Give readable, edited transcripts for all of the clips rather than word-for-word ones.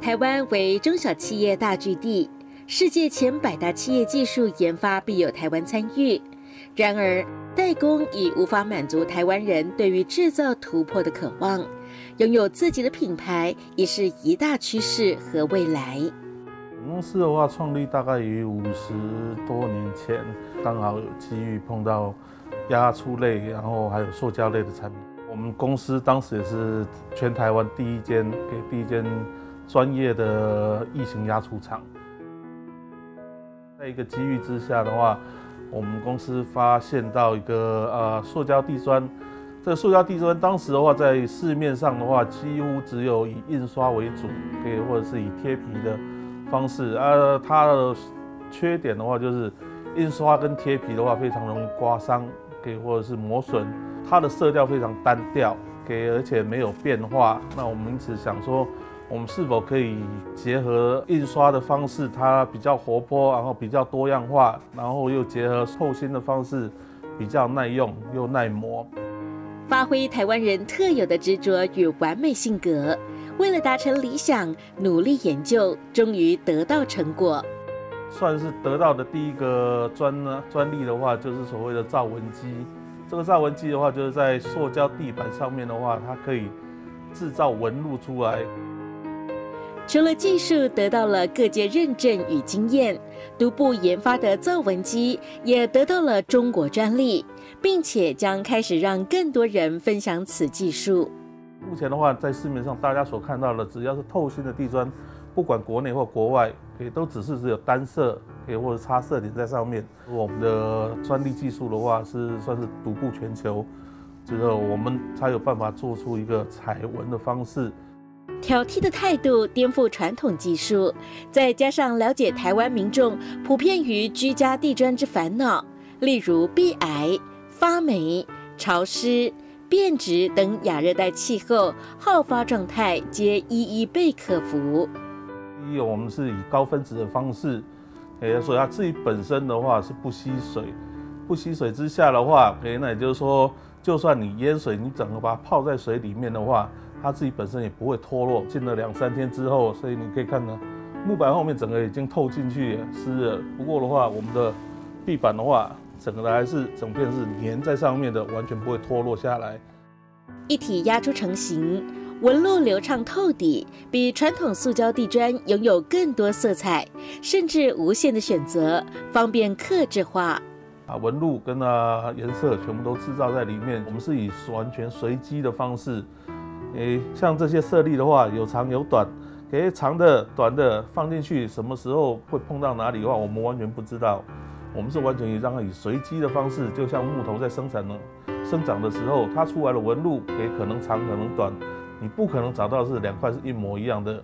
台湾为中小企业大据地，世界前100大企业技术研发必有台湾参与。然而，代工已无法满足台湾人对于制造突破的渴望，拥有自己的品牌已是一大趋势和未来。 公司的话，创立大概于50多年前，刚好有机遇碰到压出类，然后还有塑胶类的产品。我们公司当时也是全台湾第一间专业的异形压出厂。在一个机遇之下的话，我们公司发现到一个塑胶地砖。这个塑胶地砖当时的话，在市面上的话，几乎只有以印刷为主，或者是以贴皮的方式。它的缺点的话，就是印刷跟贴皮的话，非常容易刮伤，或者是磨损。它的色调非常单调，而且没有变化。那我们因此想说，我们是否可以结合印刷的方式，它比较活泼，然后比较多样化，然后又结合透芯的方式，比较耐用又耐磨。 发挥台湾人特有的执着与完美性格，为了达成理想，努力研究，终于得到成果。 算是得到的第一个专利的话，就是所谓的造纹机。这个造纹机的话，就是在塑胶地板上面的话，它可以制造纹路出来。 除了技术得到了各界认证与经验，独步研发的造纹机也得到了中国专利，并且将开始让更多人分享此技术。 目前的话，在市面上大家所看到的，只要是透芯的地砖，不管国内或国外，都只有单色，或者插色点在上面。我们的专利技术的话，算是独步全球，之后我们才有办法做出一个彩纹的方式。 挑剔的态度颠覆传统技术，再加上了解台湾民众普遍于居家地砖之烦恼，例如壁癌、发霉、潮湿、变质等亚热带气候好发状态，皆一一被克服。 第一，我们是以高分子的方式，所以它自己本身的话是不吸水，不吸水之下的话，那也就是说，就算你淹水，你整个把它泡在水里面的话，它自己本身也不会脱落。浸了2-3天之后，所以你可以看到木板后面整个已经透进去湿了。不过的话，我们的地板的话，整片是粘在上面的，完全不会脱落下来。 一体压出成型，纹路流畅透底，比传统塑胶地砖拥有更多色彩，甚至无限的选择，方便客制化。 纹路跟颜色全部都制造在里面。我们是以完全随机的方式，像这些色粒的话，有长有短，长的、短的放进去，什么时候会碰到哪里的话，我们完全不知道。我们是完全让它以随机的方式，就像木头在生长的时候，它出来的纹路可能长可能短，你不可能找到是2块是一模一样的。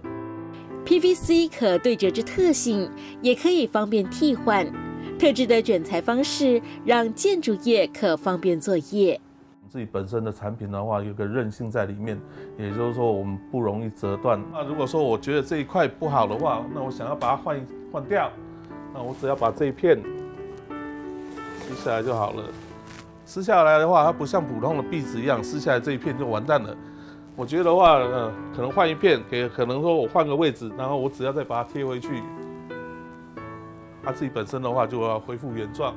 PVC 可对折之特性，也可以方便替换。特制的卷材方式，让建筑业可方便作业。 自己本身的产品的话，有个韧性在里面，也就是说我们不容易折断。那如果说我觉得这一块不好的话，那我想要把它换掉，那我只要把这一片撕下来就好了。撕下来的话，它不像普通的壁纸一样，撕下来这一片就完蛋了。我觉得的话，可能换一片，可能说我换个位置，然后我只要再把它贴回去，它自己本身的话就要恢复原状。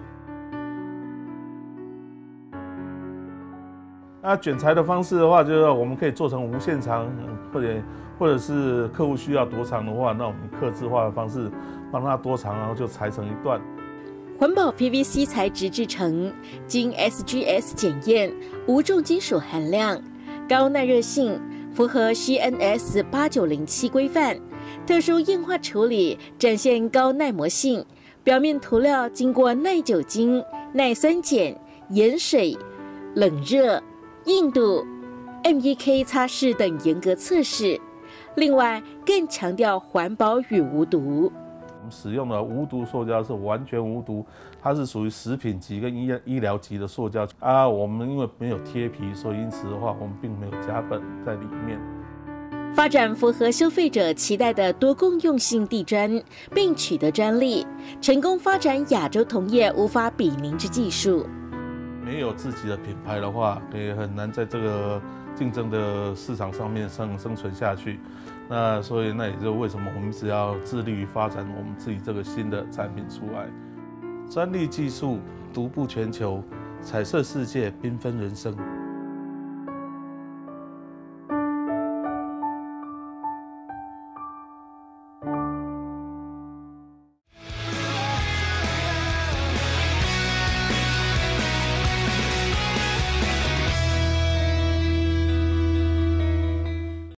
那卷材的方式的话，就是我们可以做成无限长，或者是客户需要多长的话，那我们客制化的方式帮它多长，然后就裁成一段。 环保 PVC 材质制成，经 SGS 检验，无重金属含量，高耐热性，符合 CNS 8907规范。特殊硬化处理，展现高耐磨性。表面涂料经过耐酒精、耐酸碱、盐水、冷热、硬度、MEK 擦拭等严格测试。另外，更强调环保与无毒。 我们使用的无毒塑胶是完全无毒，它是属于食品级跟医疗级的塑胶我们因为没有贴皮，所以因此的话，我们并没有甲苯在里面。 发展符合消费者期待的多功用性地砖，并取得专利，成功发展亚洲同业无法比拟之技术。 没有自己的品牌的话，也很难在这竞争的市场上面生存下去。那所以那也就为什么我们只要致力于发展我们自己这个新的产品出来，专利技术独步全球，彩色世界缤纷人生。